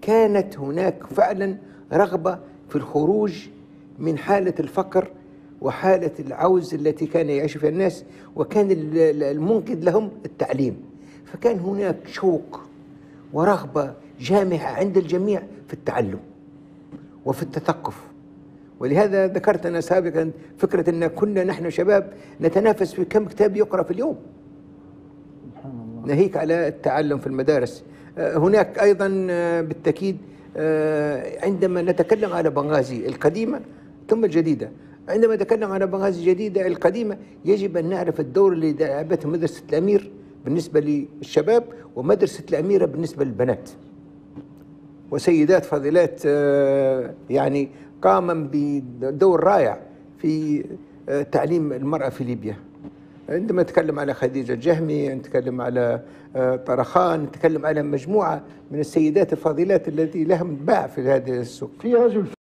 كانت هناك فعلا رغبة في الخروج من حالة الفقر وحالة العوز التي كان يعيش فيها الناس، وكان المنقذ لهم التعليم. فكان هناك شوق ورغبة جامحة عند الجميع في التعلم وفي التثقف. ولهذا ذكرت أنا سابقا فكرة أن كنا نحن شباب نتنافس في كم كتاب يقرأ في اليوم، ناهيك على التعلم في المدارس. هناك أيضا بالتأكيد عندما نتكلم على بنغازي القديمة ثم الجديدة، عندما نتكلم على بنغازي الجديدة القديمة يجب أن نعرف الدور اللي لعبته مدرسة الأمير بالنسبة للشباب ومدرسة الأميرة بالنسبة للبنات، وسيدات فاضلات يعني قام بدور رائع في تعليم المرأة في ليبيا. عندما نتكلم على خديجة الجهمي، نتكلم على طرخان، نتكلم على مجموعة من السيدات الفاضلات التي لهم باع في هذا السوق. في رجل